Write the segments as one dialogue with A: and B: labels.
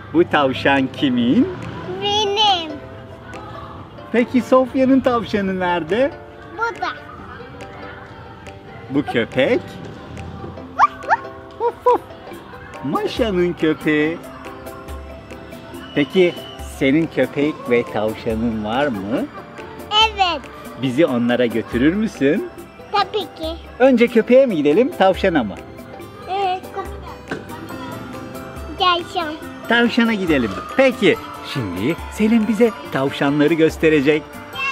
A: Bu tavşan kimin?
B: Benim.
A: Peki Sofya'nın tavşanı nerede?
B: Bu da.
A: Bu köpek? Vuf vuf. Maşa'nın köpeği. Peki senin köpek ve tavşanın var mı?
B: Evet.
A: Bizi onlara götürür müsün?
B: Tabii ki.
A: Önce köpeğe mi gidelim, tavşana mı?
B: Evet. Geleceğim.
A: Tavşana gidelim. Peki, şimdi Selim bize tavşanları gösterecek.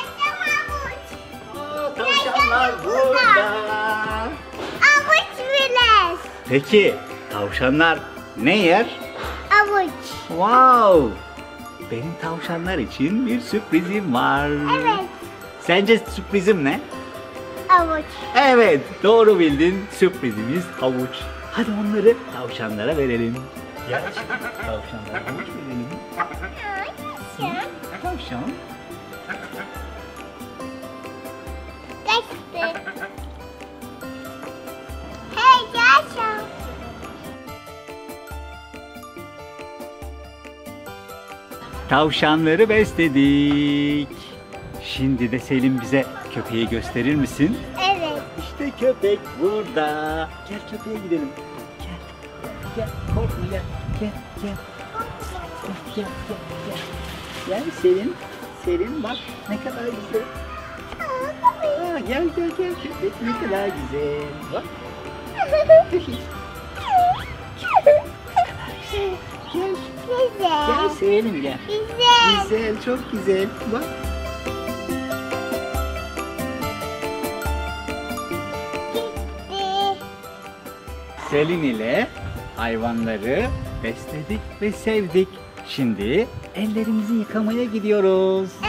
A: Tavşanlar burada.
B: Avuç bile.
A: Peki, tavşanlar ne yer?
B: Avuç.
A: Wow! Benim tavşanlar için bir sürprizim var.
B: Evet.
A: Sence sürprizim ne?
B: Avuç.
A: Evet, doğru bildin. Sürprizimiz havuç. Hadi onları tavşanlara verelim. Gel, tavşanlara havuç verelim. Tavşan.
B: Kaçtı. Hey geleceğim.
A: Tavşanları besledik. Şimdi de Selim bize köpeği gösterir misin?
B: Evet.
A: İşte köpek burada. Gel köpeğe gidelim. Gel. Gel. Korkma gel. Gel. Gel. Gel. Gel. Gel. Gel Selim. Selim bak ne kadar güzel. Aa, gel gel gel köpek ne kadar güzel. Bak. Gel. Gel.
B: Güzel.
A: Gel Selim gel.
B: Güzel.
A: Güzel, çok güzel. Bak. Selin ile hayvanları besledik ve sevdik. Şimdi ellerimizi yıkamaya gidiyoruz.